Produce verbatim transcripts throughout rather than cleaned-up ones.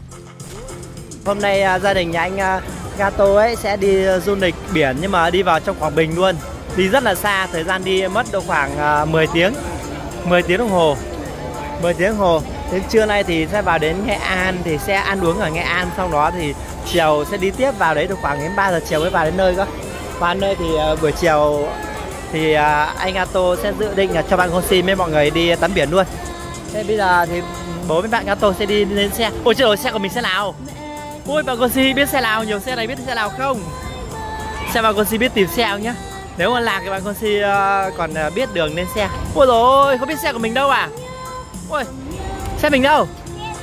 Hôm nay uh, gia đình nhà anh uh, Gato ấy sẽ đi uh, du lịch biển, nhưng mà đi vào trong Quảng Bình luôn. Đi rất là xa, thời gian đi mất độ khoảng uh, mười tiếng mười tiếng đồng hồ mười tiếng đồng hồ. Đến trưa nay thì sẽ vào đến Nghệ An, thì sẽ ăn uống ở Nghệ An, sau đó thì chiều sẽ đi tiếp vào đấy được khoảng đến ba giờ chiều mới vào đến nơi cơ. Vào nơi thì uh, buổi chiều thì uh, anh Gato sẽ dự định là cho bạn con xin với mọi người đi tắm biển luôn. Thế bây giờ thì bố với bạn Gato sẽ đi lên xe. Ôi trời ơi, xe của mình xe nào? Ôi bạn con si biết xe nào, nhiều xe này biết xe nào không? Xe bạn con si biết tìm xe không nhá. Nếu mà lạc thì bạn con si uh, còn uh, biết đường lên xe. Ôi rồi không biết xe của mình đâu à? Ôi xe mình đâu?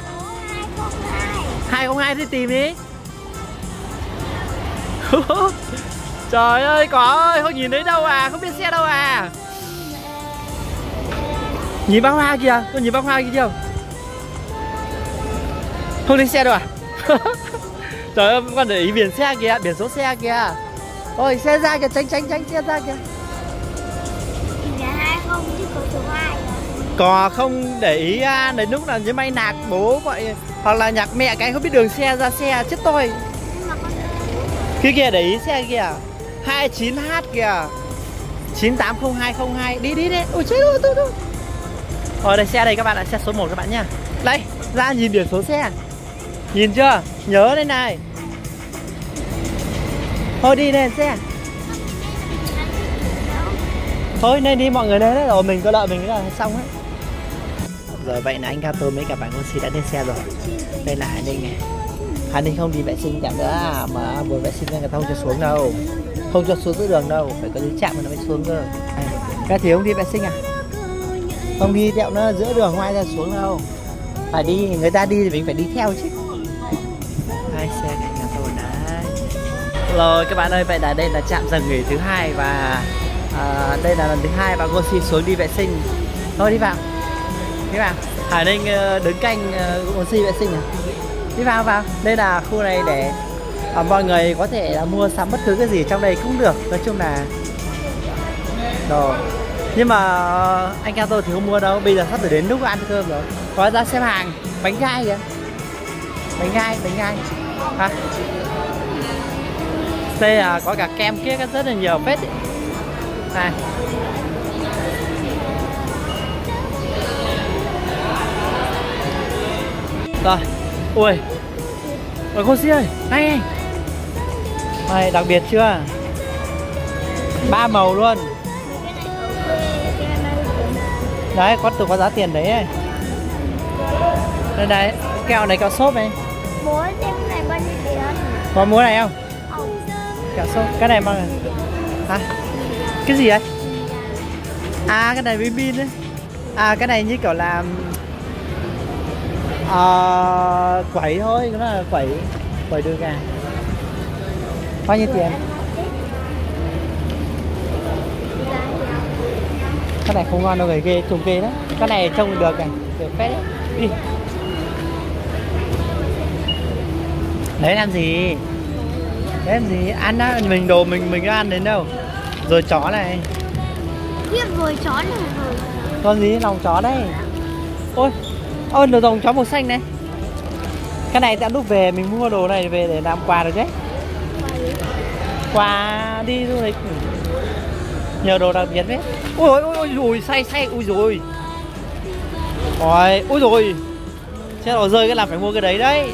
hai không hai thì tìm đi. Trời ơi có ơi, không nhìn thấy đâu à, không biết xe đâu à. Nhìn bác Hoa kìa, con nhìn bác Hoa kìa chưa? Không thấy xe đâu à? Trời ơi, con để ý biển xe kìa, biển số xe kìa. Ôi xe ra kìa, tránh tránh tránh xe ra kìa. Có không để ý à, đến lúc nào như may nạc bố vậy hoặc là nhạc mẹ cái không biết đường xe ra xe chết tôi. Kia kìa để ý xe kìa, hai chín H kìa, chín tám không hai không hai, đi đi đi. Ôi chết rồi tôi tôi. Rồi đây xe đây các bạn ạ, xe số một các bạn nhá. Đây, ra nhìn biển số xe. Nhìn chưa? Nhớ đây này. Thôi đi lên xe. Thôi nên đi mọi người lên đấy rồi, mình có đợi mình là xong hết. Rồi vậy là anh Gato mấy cả bạn con si đã lên xe rồi. Đây là Hà Ninh này. Hà Ninh không đi vệ sinh chạm nữa à, mà buổi vệ sinh người ta không cho xuống đâu. Không cho xuống giữa đường đâu, phải có đến trạm nó mới xuống cơ. Cái thì không đi vệ sinh à? Không đi đẹo nó giữa đường ngoài ra xuống đâu. Phải đi, người ta đi thì mình phải đi theo chứ. Hai xe này là rồi đấy. Rồi các bạn ơi, vậy là đây là trạm dừng nghỉ thứ hai và à, đây là lần thứ hai bà Gosi xuống đi vệ sinh. Thôi đi vào. Đi vào. Hải Ninh đứng canh Gosi vệ sinh à? Đi vào vào. Đây là khu này để à, mọi người có thể là mua sắm bất cứ cái gì trong đây cũng được. Nói chung là đồ. Nhưng mà anh Gato thì không mua đâu. Bây giờ sắp tới đến lúc ăn cơm rồi. Có ra xếp hàng. Bánh gai kìa. Bánh gai, bánh gai à. Đây là có cả kem kia rất là nhiều phết ấy. Này. Rồi. Ui. Ôi cô Si ơi, này. Này, đặc biệt chưa? Ba màu luôn. Đấy, có từ có giá tiền đấy ấy. Đây đấy, kẹo này kẹo xốp này. Múa xem này bao nhiêu tiền? Có múa này không? Ừ. Kẹo xốp, cái này bằng hả? Cái gì đấy? À cái này với pin đấy. À cái này như kiểu là à, quẩy thôi, nó là quẩy quẩy đùi gà. Bao nhiêu tiền? Cái này không ngon đâu, người ghê, trùng ghê đó. Cái này trông được này, được phết đấy. Đi. Đấy làm gì? Đấy làm gì? Ăn á, mình đồ mình mình ăn đến đâu? Rồi chó này. Tiếp rồi chó này rồi. Con gì? Lòng chó đây. Ôi, ôi đồ dòng chó màu xanh này. Cái này đã lúc về mình mua đồ này về để làm quà được đấy. Quà đi du lịch. Nhiều đồ đặc biệt đấy. Ôi ôi ôi ôi say say ui rồi. Ôi ui rồi. Chết rồi, rơi cái làm phải mua cái đấy đấy.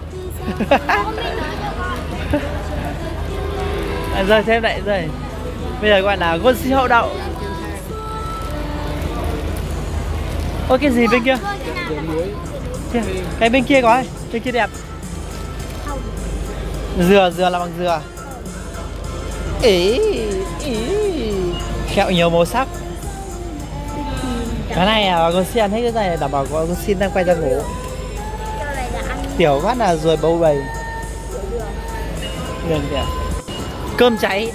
À, rơi thêm lại rơi. Bây giờ gọi là Gosi hậu đậu. Ôi cái gì bên kia? Kia, cái bên kia có ấy, bên kia đẹp. Dừa, dừa là bằng dừa. Ý, ý. Kẹo nhiều màu sắc. Cái này là Gosi ăn hết cái này đảm bảo có Gosi đang quay ra ngủ. Tiểu phát là ruồi bầu bầy. Đường kìa. Cơm cháy.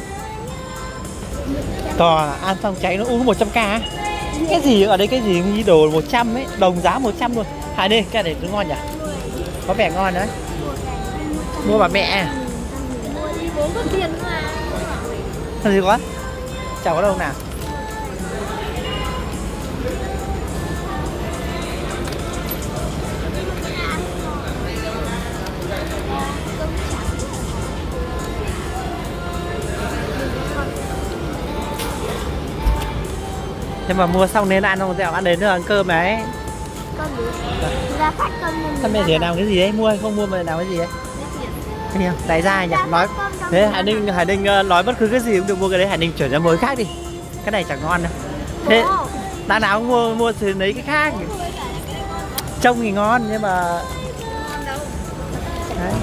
Tò ăn xong cháy nó uống một trăm k. Cái gì ở đây, cái gì như đồ một trăm ấy, đồng giá một trăm luôn. Hải đi, cái này nó ngon nhỉ? Có vẻ ngon đấy. Mua bà mẹ. Mua đi bốn có tiền mà. Làm gì có? Chả có đâu nào. Nhưng mà mua xong nên ăn không dẹo ăn đến nữa ăn cơm đấy. Cơm gì? Ra phát cơm mình. Sao mẹ thì làm cái gì đấy? Mua hay không mua mà làm cái gì đấy? Cái gì không? Đại gia nhỉ? Nói thế Hải Ninh Hải Ninh uh, nói bất cứ cái gì cũng được mua cái đấy. Hải Ninh chuyển ra mối khác đi. Cái này chẳng ngon đâu. Thế đã nào cũng mua mua thì lấy cái khác. Trông thì ngon nhưng mà đấy.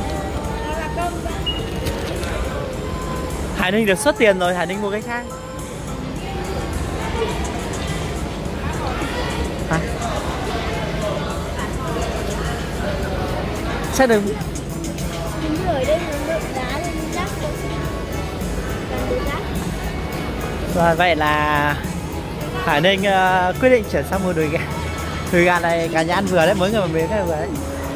Hải Ninh được xuất tiền rồi, Hải Ninh mua cái khác. Hả? Sao đừng Mình ở đây nó đựng đá lên rác. rồi vậy là Hải Ninh uh, quyết định chuyển sang mua đùi gà. Đùi gà này cả nhà ăn vừa đấy, mỗi người một miếng cái vừa đấy.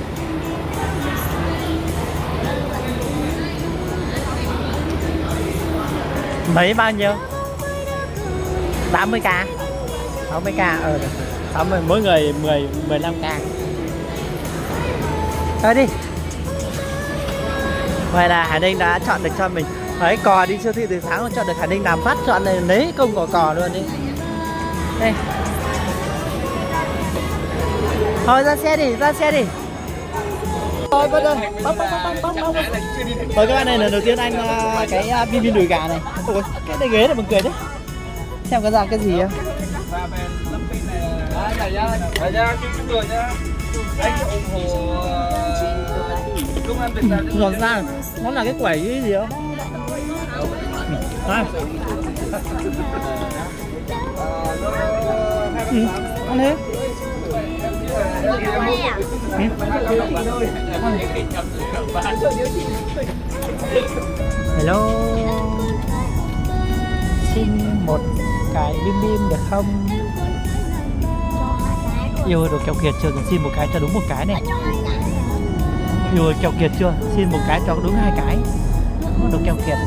Mấy bao nhiêu? tám mươi k, sáu mươi k, ờ sáu mươi, mỗi người mười, mười lăm k. Thôi đi. Vậy là Hải Ninh đã chọn được cho mình. Đấy, cò đi siêu thị từ sáng còn chọn được, Hải Ninh làm phát chọn này lấy công cò cò luôn đi. Đây. Thôi ra xe đi, ra xe đi. Thôi bắt rồi, bóc bóc bóc bóc bóc. Thôi các bạn này lần đầu tiên anh uh, cái uh, bim bim đùi gà này. Ôi, cái này ghế này buồn cười đấy. Xem có ra cái gì không? Giòn ra, nó là cái quẩy cái gì không? À. Ừ, ăn thế. Hello, xin một cái bim bim được không? Yêu đồ kẹo kiệt chưa? Xin một cái cho đúng một cái này. Yêu kẹo kiệt chưa? Xin một cái cho đúng hai cái. Đồ kẹo kiệt.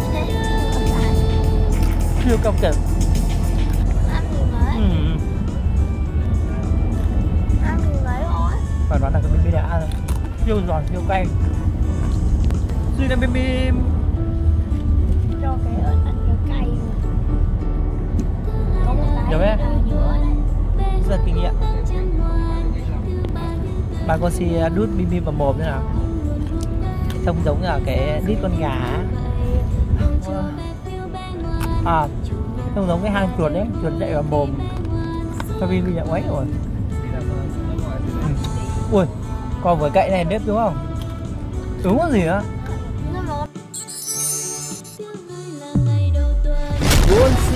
Yêu kẹo kiệt. Ừ. Và đó là cái bim bim đã rồi. Siêu giòn, siêu cay. Suy là bim bim. Cho cái ớt ăn cái cay. Có một cái. Được đấy. Rất là kinh nghiệm. Bà con si đút bim bim vào mồm thế nào? Trông giống là cái đít con gà. À, trông giống cái hang chuột đấy, chuột chạy vào mồm. Cho bim bim nhận ấy rồi. Ui, còn với cậy này bếp đúng không? Đúng có gì nữa? Buôn